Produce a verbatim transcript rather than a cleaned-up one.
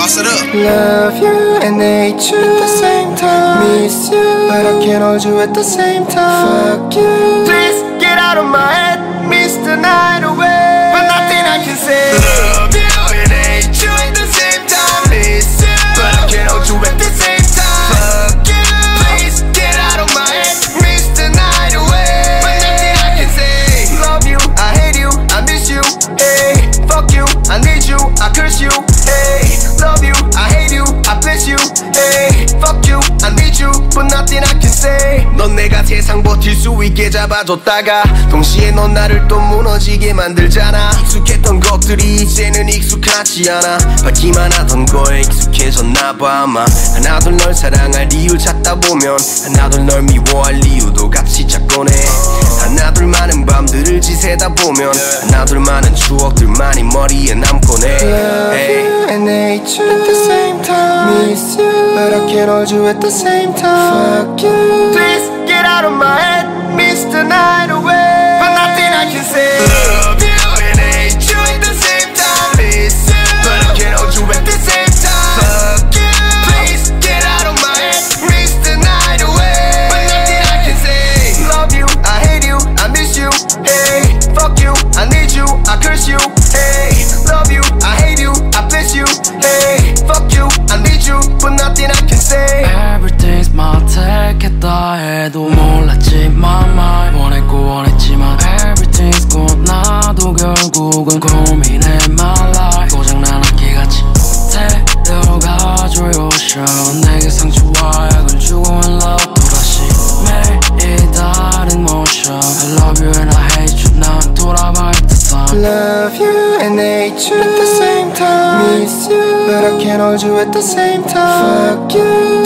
Boss it up. Love you and hate you at the same time. Miss you, but I can't hold you at the same time. Fuck you. Please get out of my head, miss the night away, but nothing I can say. Love you and hate you at the same time. Miss you, but I can't hold you at the same time. Fuck you. Please get out of my head, miss the night away, but nothing I can say. Love you, I hate you, I miss you. Hey, fuck you, I need you, I curse you. Hey, love you, I hate you, I bless you. Hey, fuck you, I need you, but nothing I can say. 넌 내가 세상 버틸 수 있게 잡아줬다가 동시에 넌 나를 또 무너지게 만들잖아. 익숙했던 것들이 이제는 익숙하지 않아. 받기만 하던 거에 익숙해졌나봐 아마. 하나둘 널 사랑할 이유 찾다 보면 하나둘 널 미워할 이유도 같이 찾곤 해. 하나둘 많은 밤들을 지새다 보면 하나둘 많은 추억들만이 머리에 남곤 해. Love you and hate you at the same time. Miss you, but I can't hold you at the same time. Fuck you. Please get out of my head, miss the night away, but nothing I can say. Love you and hate you at the same time. Miss you, but I can't hold you at the same time. Fuck you. Please get out of my head, miss the night away, but nothing I can say. Love you, I hate you, I miss you. Hey, fuck you, I need you, I curse you. Hey, love you, I hate you, I bless you. Hey, fuck you, I need you, but nothing I can say. Everything's my 택했다 해도 몰랐지만 말 원했고 원했지만 Everything's good 나도 결국은 고민해 my life 고장난 악기같이 데려가줘요 show 내게 상처와 약을 주고 in love 또다시 매일 다른 motion I love you and I hate you 난 돌아봐야 time. Love you and hate you at the same time. Miss you, but I can't hold you at the same time. Fuck you.